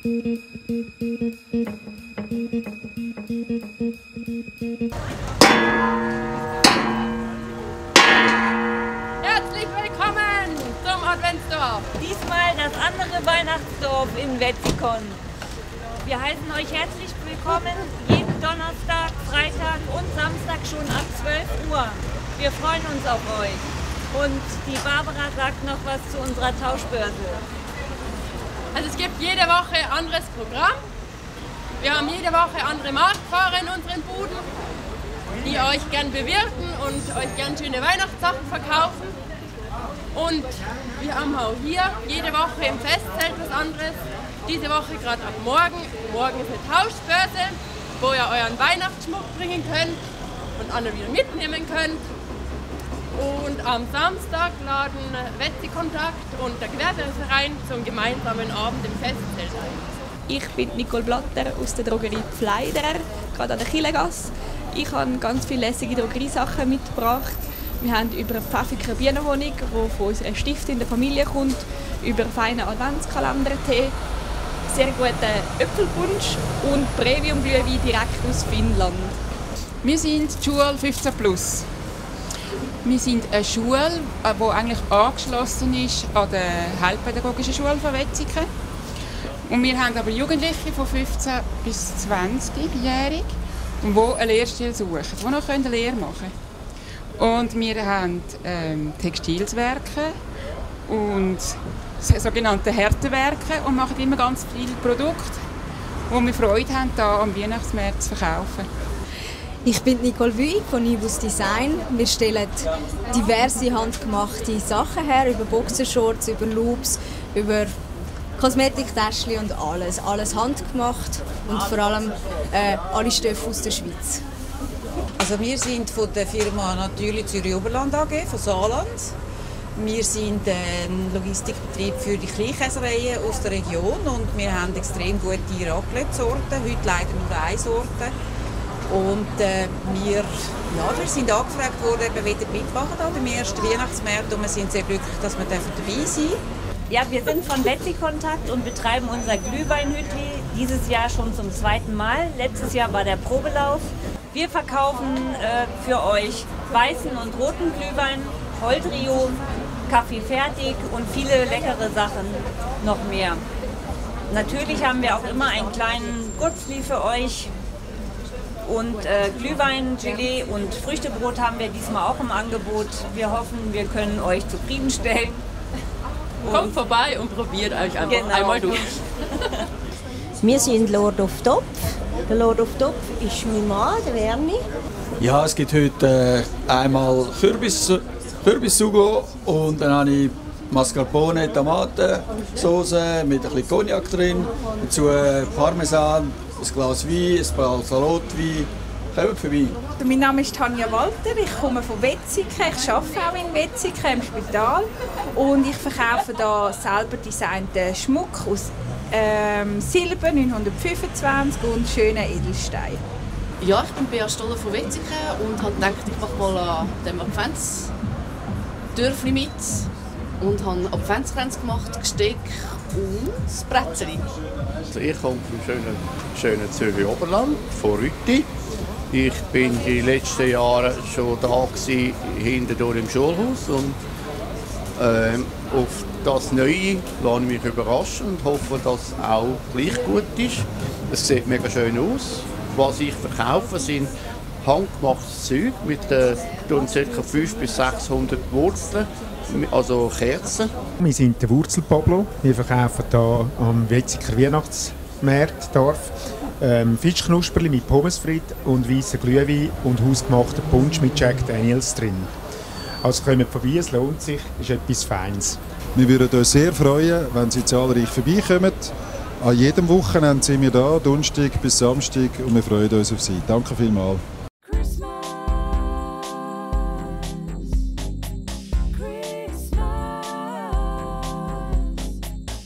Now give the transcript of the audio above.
Herzlich willkommen zum Adventsdorf. Diesmal das andere Weihnachtsdorf in Wetzikon. Wir heißen euch herzlich willkommen jeden Donnerstag, Freitag und Samstag schon ab 12 Uhr. Wir freuen uns auf euch. Und die Barbara sagt noch was zu unserer Tauschbörse. Also es gibt jede Woche ein anderes Programm. Wir haben jede Woche andere Marktfahrer in unseren Buden, die euch gern bewirten und euch gern schöne Weihnachtssachen verkaufen. Und wir haben auch hier jede Woche im Festzelt was anderes. Diese Woche gerade ab morgen. Morgen ist eine Tauschbörse, wo ihr euren Weihnachtsschmuck bringen könnt und andere wieder mitnehmen könnt. Und am Samstag laden Wetzikontakt und der Gewerbeverein zum gemeinsamen Abend im Festzelt ein. Ich bin Nicole Blatter aus der Drogerie Pfleiderer, gerade an der Killegasse. Ich habe ganz viele lässige Drogeriesachen mitgebracht. Wir haben über eine pfeffige Bienenhonig, die von unserer Stiftung in der Familie kommt, über einen feinen Adventskalender-Tee, sehr guten Äpfelpunsch und Premium-Glühwein direkt aus Finnland. Wir sind die Schule 15+. Wir sind eine Schule, die eigentlich angeschlossen ist an der Heilpädagogischen Schule von Wetzikon. Und wir haben aber Jugendliche von 15 bis 20-jährig, die eine Lehrstelle suchen, die noch eine Lehre machen können. Und wir haben Textilwerke und sogenannte Härtewerke und machen immer ganz viele Produkte, wo wir Freude haben, hier am Weihnachtsmarkt zu verkaufen. Ich bin Nicole Wüig von Nibus Design. Wir stellen diverse handgemachte Sachen her, über Boxershorts, über Loops, über Kosmetiktäschchen und alles. Alles handgemacht und vor allem alle Stoffe aus der Schweiz. Also wir sind von der Firma Natürlich Zürich Oberland AG von Saarland. Wir sind ein Logistikbetrieb für die Kleinkäsereien aus der Region und wir haben extrem gute Raclette-Sorten. Heute leider nur eine Sorte. Und wir sind angefragt worden, wir wollen mitmachen beim ersten Weihnachtsmarkt und wir sind sehr glücklich, dass wir dabei sein dürfen. Ja, wir sind von Wetzikontakt und betreiben unser Glühweinhütli dieses Jahr schon zum 2. Mal. Letztes Jahr war der Probelauf. Wir verkaufen für euch weißen und roten Glühwein, Volltrio, Kaffee fertig und viele leckere Sachen noch mehr. Natürlich haben wir auch immer einen kleinen Gutzli für euch. Und Glühwein, Gelee und Früchtebrot haben wir diesmal auch im Angebot. Wir hoffen, wir können euch zufriedenstellen. Kommt vorbei und probiert euch einfach einmal durch. Wir sind Lord of Topf. Der Lord of Topf ist mein Mann, der Werni. Ja, es gibt heute einmal Kürbissugo und dann habe ich Mascarpone, Tomatensauce mit ein bisschen Cognac drin, dazu Parmesan, ein Glas Wein, ein paar Salotwein. Kommt vorbei. Mein Name ist Tanja Walter, ich komme von Wetzikon, ich arbeite auch in Wetzikon im Spital und ich verkaufe hier selber designten Schmuck aus Silber 925 und schönen Edelsteinen. Ja, ich bin Bea Stoller von Wetzikon und habe gedacht, ich mache mal an dem Adventsdörfli mit und habe Adventskränze gemacht, Gesteck und das Brettchen. Also ich komme vom schönen Zürich Oberland, von Rütti. Ich bin die letzten Jahre schon da gewesen, hintendurch im Schulhaus und auf das Neue lasse ich mich überraschen und hoffe, dass es auch gleich gut ist. Es sieht mega schön aus. Was ich verkaufe, sind handgemachtes Zeug mit ca. 500 bis 600 Wurzeln, also Kerzen. Wir sind der Wurzelpablo. Wir verkaufen hier am Wetziker Weihnachtsmarktdorf Fischknusperli mit Pommesfrit und weißen Glühwein und hausgemachten Punsch mit Jack Daniels drin. Also kommt vorbei, es lohnt sich, ist etwas Feines. Wir würden uns sehr freuen, wenn Sie zahlreich vorbeikommen. An jedem Wochenende sind wir da, Donnerstag bis Samstag, und wir freuen uns auf Sie. Danke vielmals.